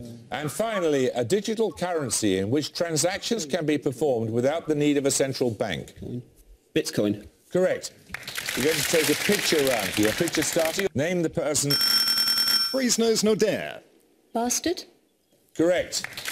And finally, a digital currency in which transactions can be performed without the need of a central bank. Bitcoin. Correct. You're going to take a picture round here. Picture starting. Name the person. Freeze nose, no dare. Bastard? Correct.